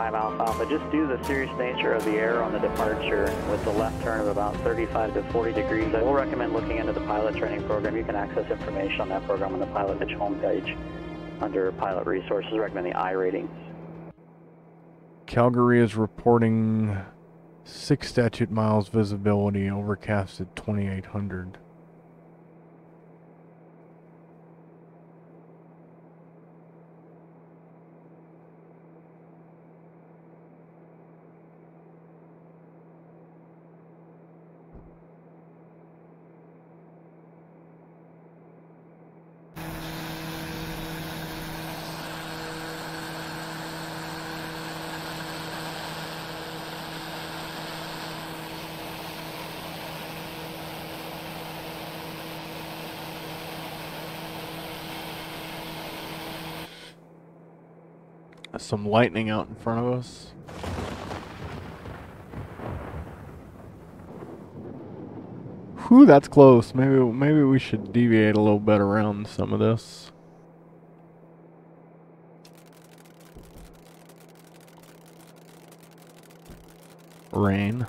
5 Alpha Alpha. Just due to the serious nature of the air on the departure with the left turn of about 35 to 40 degrees, I will recommend looking into the pilot training program. You can access information on that program on the Pilotedge homepage under pilot resources. I recommend the I ratings. Calgary is reporting 6 statute miles visibility, overcast at 2800. Some lightning out in front of us. Whew, that's close. Maybe we should deviate a little bit around some of this. Rain.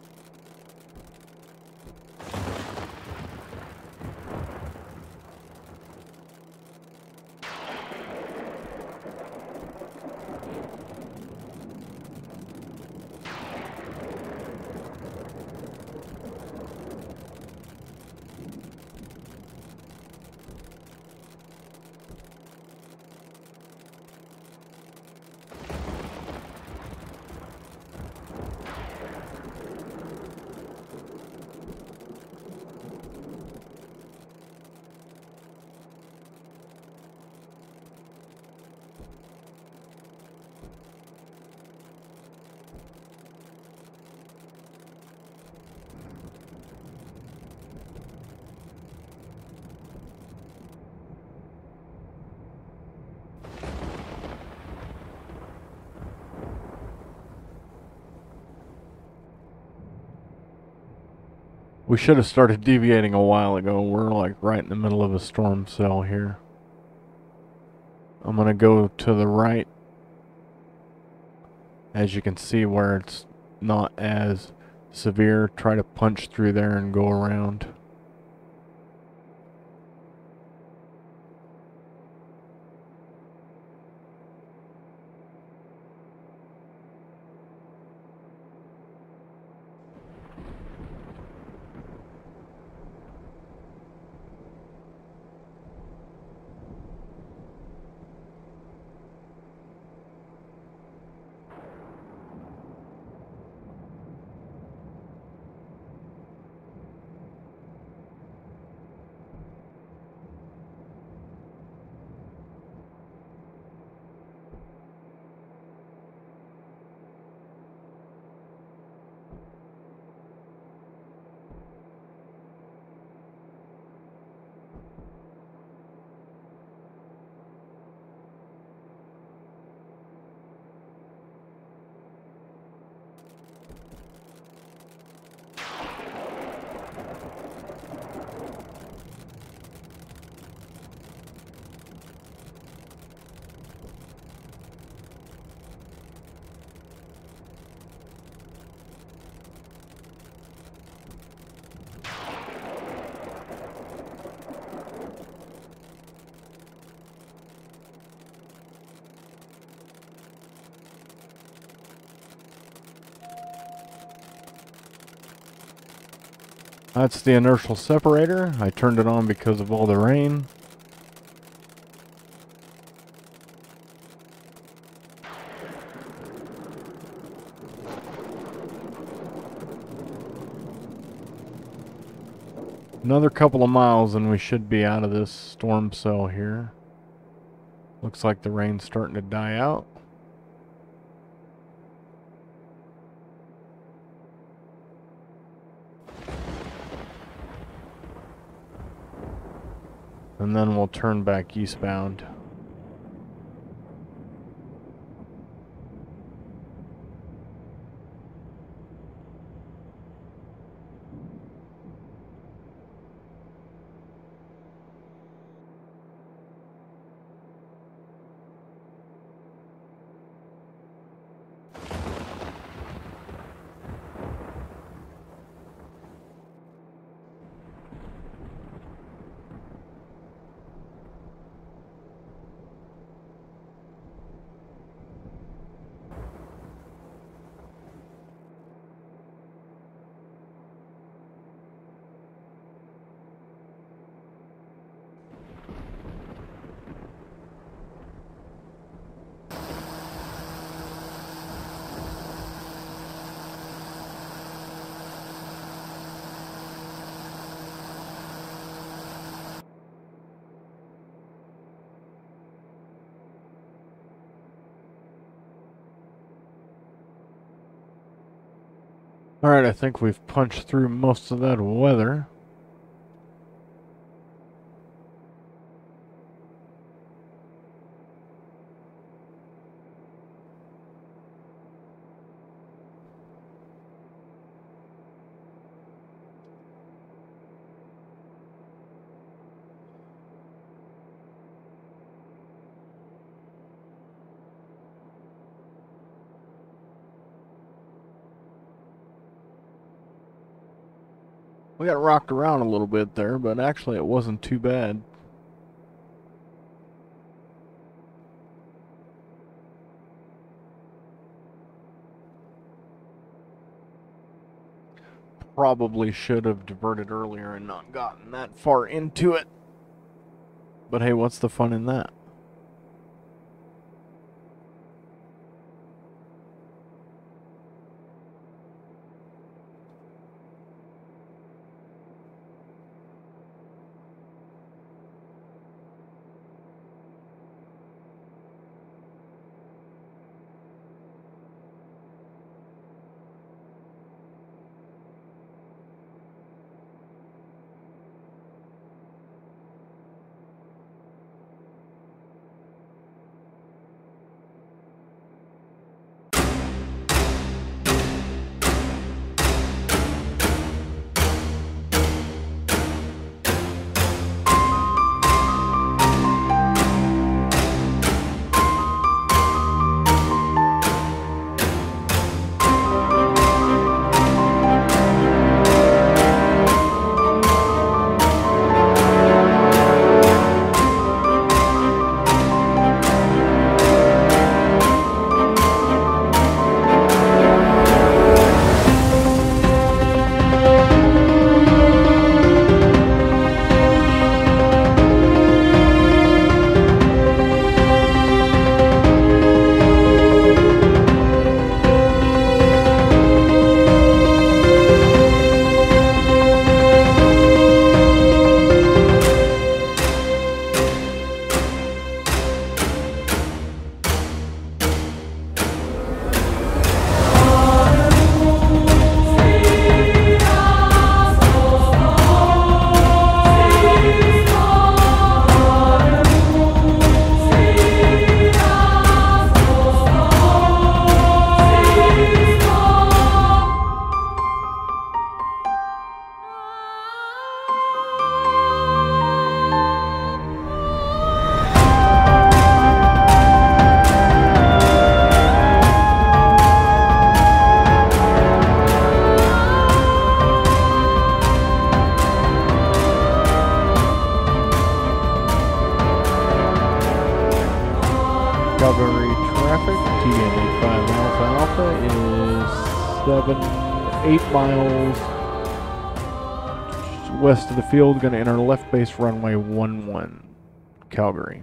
We should have started deviating a while ago. We're like right in the middle of a storm cell here. I'm gonna go to the right. As you can see where it's not as severe, try to punch through there and go around. That's the inertial separator. I turned it on because of all the rain. Another couple of miles and we should be out of this storm cell here. Looks like the rain's starting to die out. And then we'll turn back eastbound. Alright, I think we've punched through most of that weather. We got rocked around a little bit there, but actually it wasn't too bad. Probably should have diverted earlier and not gotten that far into it. But hey, what's the fun in that? Calgary traffic, TBM9 Alpha is 8 miles west of the field, going to enter left base runway 11, Calgary.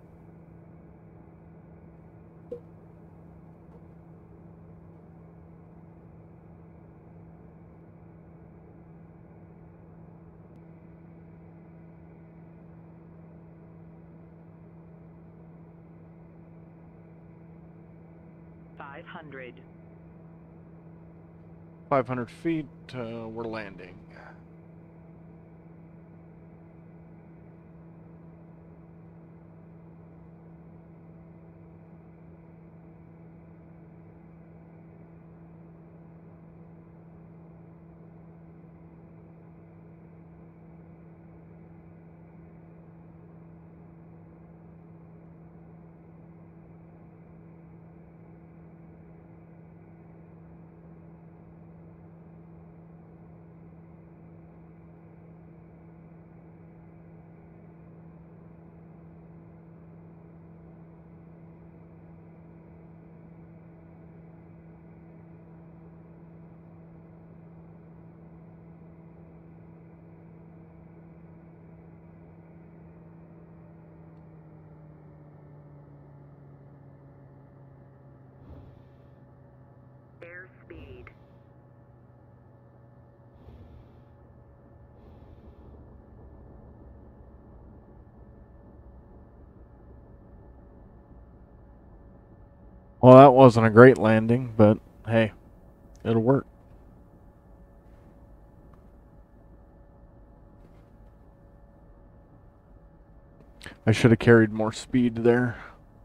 $500. 500 feet, we're landing. Airspeed. Well, that wasn't a great landing, but hey, it'll work. I should have carried more speed there.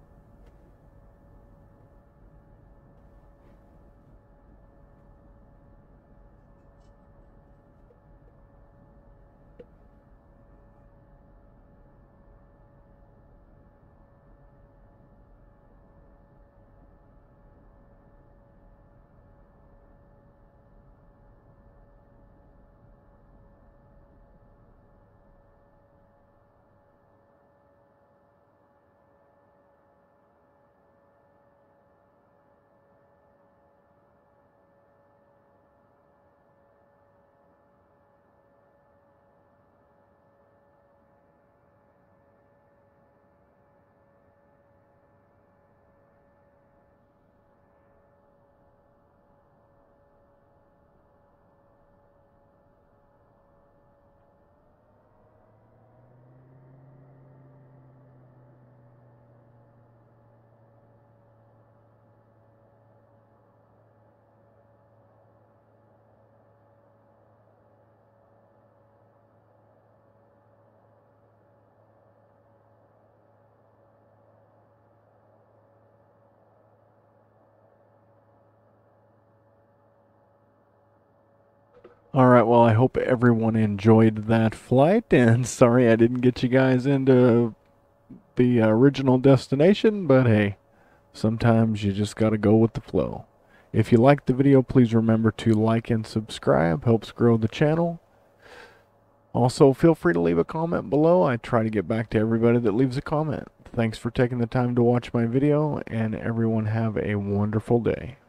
Alright, well, I hope everyone enjoyed that flight, and sorry I didn't get you guys into the original destination, but hey, sometimes you just gotta go with the flow. If you liked the video, please remember to like and subscribe, helps grow the channel. Also, feel free to leave a comment below. I try to get back to everybody that leaves a comment. Thanks for taking the time to watch my video, and everyone have a wonderful day.